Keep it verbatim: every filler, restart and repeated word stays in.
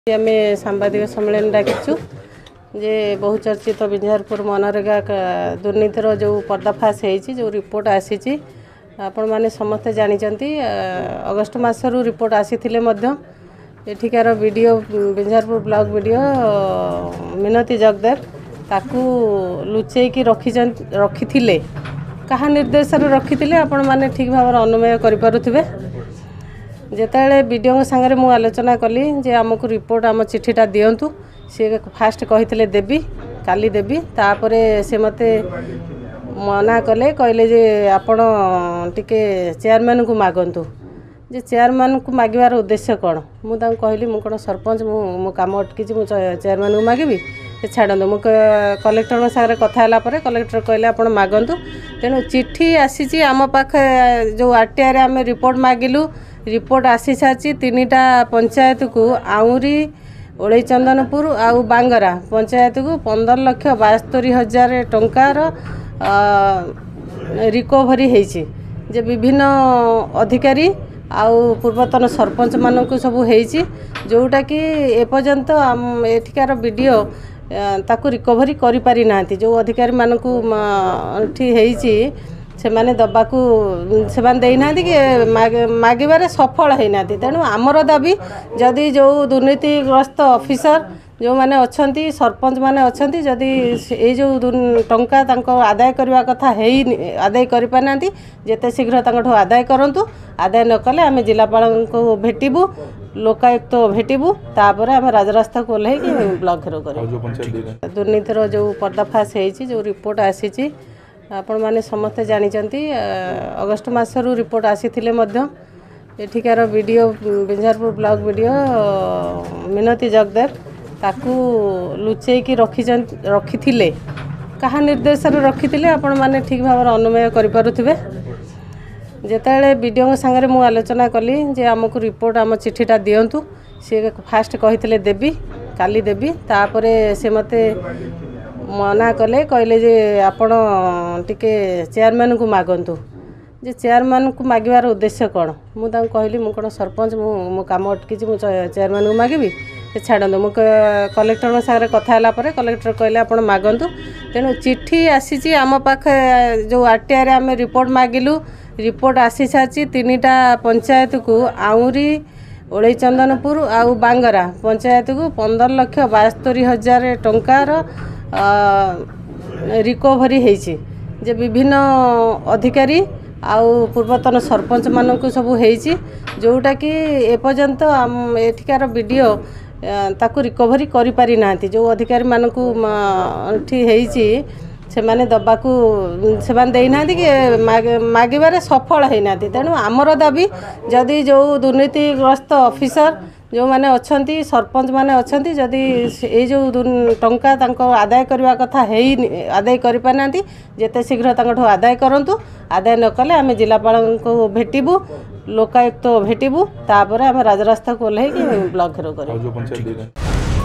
आम सांबादिक सम्मेलन डाकिचु जे बहुचर्चित बिंझारपुर मनरेगा दुर्नीतिर जो पर्दाफाश होती जो रिपोर्ट आसी आपण मैंने समस्ते जानते अगस्ट मसरू रिपोर्ट आसी एठिकार video Binjharpur block video Minati Jagdev ताकू लुचेकी रखी रखी क्या निर्देश रखी आपण मैंने ठीक भाव अनुमय करें जिते वीडियो सागर मु आलोचना कली जे आमको रिपोर्ट आम चिठीटा दिंतु सी फास्ट कही देवी काली देवी तापर से मते मना कले कहले जे आपण टिके चेयरमैन को मागंतु जे चेयरमैन को मागिबार उद्देश्य कौन मुझे कहली मु कौन सरपंच मु मो काम अटकी मु चेयरमैन को मागिबी छाड़ू मु कलेक्टर सागर कथा कलेक्टर कहले आपण मागंतु तेणु चिठी आसी आम पाखे जो आरटीआई आम रिपोर्ट मागिलु रिपोर्ट आसी सारी तीन टा पंचायत को आउरी ओलई चंदनपुर आउ बांगरा पंचायत को पंदर लक्ष बास्तरी हजार टंकार रिकवरी होती जे विभिन्न अधिकारी आउ पूर्वतन सरपंच मानक सब होती जोटा कि एपर्यंत एठिकार वीडियो ताकू रिकवरी करि पारि नांती जो अधिकारी मानक होती से माने दबाकू से देना कि मागिबारे सफल होना तेणु आमर दाबी जदि जो दुर्नीतिग्रस्त ऑफिसर जो माने अच्छी सरपंच माने अच्छी जदि ये जो टंका आदाय करने कथा है आदाय करना जिते शीघ्र आदाय करूँ आदाय न कले आम जिलापाल को भेटबू लोकायुक्त भेटबू तापर आम राजरास्ता को ओह्ल ब्लॉक घेराव कर दुर्नीतिर जो पर्दाफाश होती जो रिपोर्ट आसी आपण मैंने समस्ते जानते अगस्ट मसरू रिपोर्ट आसी एठिकार video Binjharpur block video Minati Jagdev ताकू लुचेकी रखी रखी क्या निर्देश रखी आपण मैंने ठीक भाव अनुमय करें जिते वीडियो सागर मु आलोचना कली जे आमको रिपोर्ट आम चिठीटा दिंतु सी फास्ट कही देवी काली देवी तापर से मते मना कले कहले जे आपण टिके चेयरमैन को मागंतु जे चेयरमैन को मागिबार उद्देश्य कौन मुझे कहली मु कौन सरपंच मु मो काम अटकी मु चेयरमैन को मागिबी छाड़ू मु कलेक्टर सागर कथा कलेक्टर कहले आपण मागंतु तेणु चिठी आसी आम पाखे जो आरटीआई आम रिपोर्ट मागिलु रिपोर्ट आसी सारी तीन टा पंचायत को आउरी ओलई चंदनपुर आउ बांगरा पंचायत को पंदर लक्ष बास्तरी हजार टंकार रिकवरी होती जे विभिन्न अधिकारी आउ पूर्वतन सरपंच मानक सब होती जोटा कि एपर्यंत एठिकार वीडियो ताकू रिकवरी करि पारि नांती जो अधिकारी मानक होती से माने दबाकू से देना कि मागिबारे सफल होना तेणु आमर दाबी जदि जो दुर्नीतिग्रस्त ऑफिसर जो माने अच्छी सरपंच माने अच्छी जदि ये जो टंका आदाय करने कथा है आदाय करना जिते शीघ्र आदाय करूँ आदाय न कले आम जिलापाल को भेटबू लोकायुक्त भेटबू तापर आम राजरास्ता को ओह्ल ब्लॉक घेराव कर।